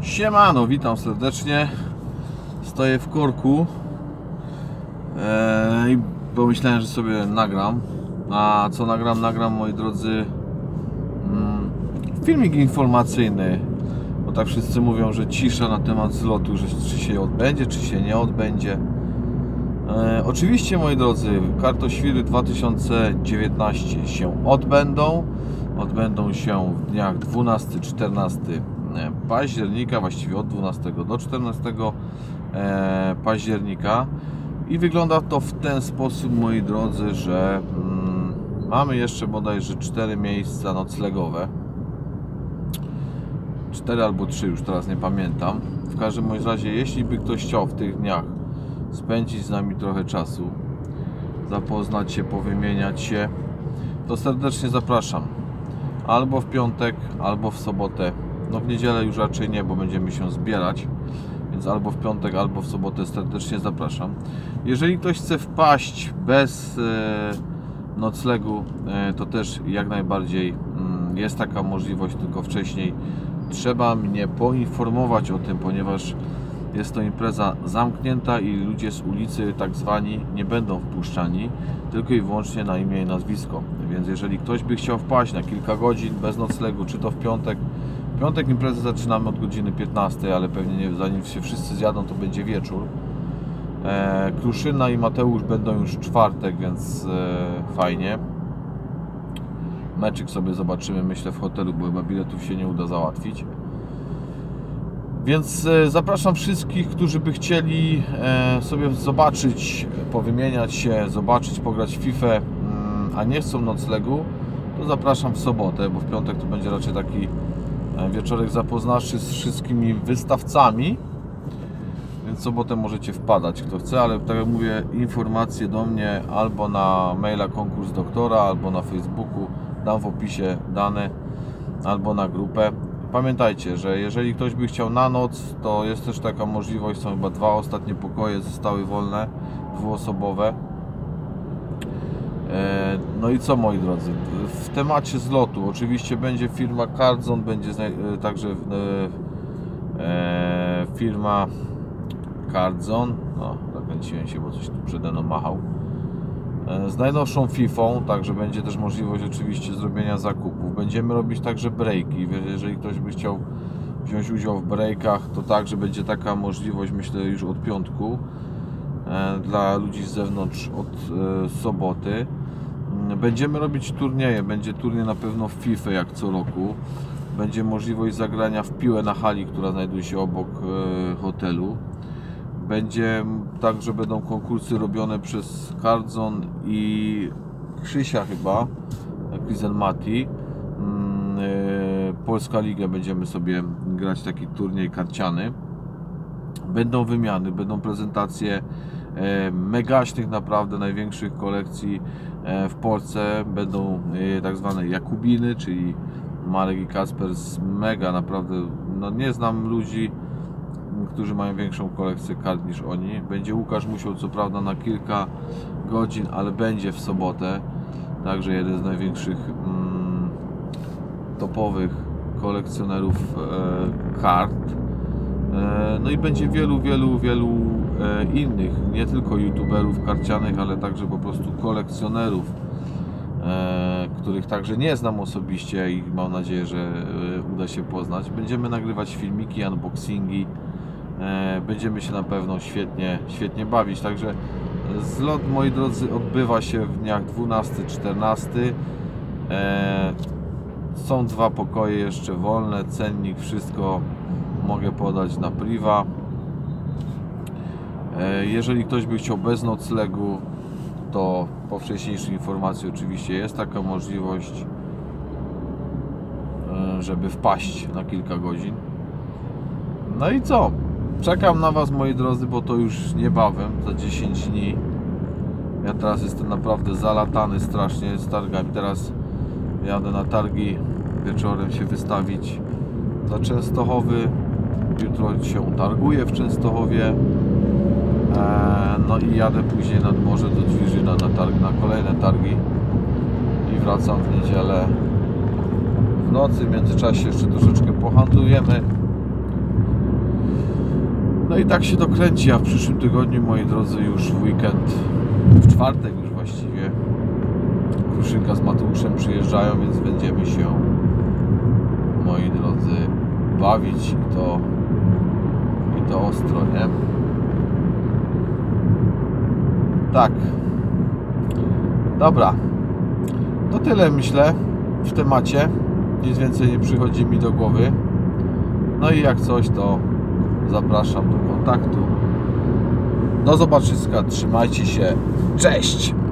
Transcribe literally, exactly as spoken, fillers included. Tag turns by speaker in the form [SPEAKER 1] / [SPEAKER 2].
[SPEAKER 1] Siemano, witam serdecznie. Stoję w korku eee, i pomyślałem, że sobie nagram. A co nagram? Nagram, moi drodzy, mm, filmik informacyjny. Bo tak wszyscy mówią, że cisza na temat zlotu, że czy się odbędzie, czy się nie odbędzie. eee, Oczywiście, moi drodzy, Kartoświry dwa tysiące dziewiętnaście się odbędą. Odbędą się w dniach dwunastego czternastego października, właściwie od dwunastego do czternastego października, i wygląda to w ten sposób, moi drodzy, że mm, mamy jeszcze bodajże cztery miejsca noclegowe, cztery albo trzy, już teraz nie pamiętam. W każdym razie, jeśli by ktoś chciał w tych dniach spędzić z nami trochę czasu, zapoznać się, powymieniać się, to serdecznie zapraszam. Albo w piątek, albo w sobotę. No w niedzielę już raczej nie, bo będziemy się zbierać. Więc albo w piątek, albo w sobotę serdecznie zapraszam. Jeżeli ktoś chce wpaść bez e, noclegu, e, to też jak najbardziej mm, jest taka możliwość, tylko wcześniej trzeba mnie poinformować o tym, ponieważ jest to impreza zamknięta i ludzie z ulicy, tak zwani, nie będą wpuszczani, tylko i wyłącznie na imię i nazwisko. Więc jeżeli ktoś by chciał wpaść na kilka godzin bez noclegu, czy to w piątek, w piątek imprezę zaczynamy od godziny piętnastej, ale pewnie nie, zanim się wszyscy zjadą, to będzie wieczór. E, Kruszyna i Mateusz będą już w czwartek, więc e, fajnie. Meczyk sobie zobaczymy, myślę, w hotelu, bo chyba biletów się nie uda załatwić. Więc zapraszam wszystkich, którzy by chcieli sobie zobaczyć, powymieniać się, zobaczyć, pograć w FIFA, a nie chcą noclegu, to zapraszam w sobotę, bo w piątek to będzie raczej taki wieczorek zapoznawczy z wszystkimi wystawcami. Więc w sobotę możecie wpadać, kto chce, ale tak jak mówię, informacje do mnie albo na maila konkurs doktora, albo na Facebooku, dam w opisie dane, albo na grupę. Pamiętajcie, że jeżeli ktoś by chciał na noc, to jest też taka możliwość. Są chyba dwa ostatnie pokoje zostały wolne, dwuosobowe. No i co, moi drodzy, w temacie zlotu oczywiście będzie firma Cardzone, będzie także firma Cardzone, no zakręciłem się, bo coś tu przede mną machał, z najnowszą fifą, także będzie też możliwość oczywiście zrobienia zakupów. Będziemy robić także breaki. Jeżeli ktoś by chciał wziąć udział w breakach, to także będzie taka możliwość, myślę, już od piątku dla ludzi z zewnątrz od soboty. Będziemy robić turnieje, będzie turniej na pewno w FIFA jak co roku. Będzie możliwość zagrania w piłę na hali, która znajduje się obok hotelu. Będzie tak, że będą konkursy robione przez Cardzone i Krzysia chyba, Krizen Mati. Polska Liga, będziemy sobie grać taki turniej karciany. Będą wymiany, będą prezentacje megaśnych, naprawdę największych kolekcji w Polsce. Będą tak zwane Jakubiny, czyli Marek i Kasper z mega, naprawdę, no nie znam ludzi, którzy mają większą kolekcję kart niż oni. Będzie Łukasz Musiał, co prawda na kilka godzin, ale będzie w sobotę. Także jeden z największych mm, topowych kolekcjonerów e, kart. E, no i będzie wielu, wielu, wielu e, innych, nie tylko youtuberów karcianych, ale także po prostu kolekcjonerów, e, których także nie znam osobiście i mam nadzieję, że e, uda się poznać. Będziemy nagrywać filmiki, unboxingi. Będziemy się na pewno świetnie, świetnie bawić. Także zlot, moi drodzy, odbywa się w dniach dwunastego czternastego. Są dwa pokoje jeszcze wolne, cennik, wszystko mogę podać na priwa. Jeżeli ktoś by chciał bez noclegu, to po wcześniejszej informacji oczywiście jest taka możliwość, żeby wpaść na kilka godzin. No i co? Czekam na Was, moi drodzy, bo to już niebawem, za dziesięć dni. Ja teraz jestem naprawdę zalatany strasznie z targami. Teraz jadę na targi wieczorem się wystawić dla Częstochowy. Jutro się targuję w Częstochowie. No i jadę później nad morze do Dwirzyna na, targ, na kolejne targi. I wracam w niedzielę w nocy. W międzyczasie jeszcze troszeczkę pohandlujemy. No i tak się to kręci, a w przyszłym tygodniu, moi drodzy, już w weekend, w czwartek już właściwie, Kruszynka z Mateuszem przyjeżdżają, więc będziemy się, moi drodzy, bawić i to, i to ostro, nie? Tak. Dobra. To tyle, myślę, w temacie. Nic więcej nie przychodzi mi do głowy. No i jak coś, to zapraszam do kontaktu. Do zobaczyska. Trzymajcie się. Cześć!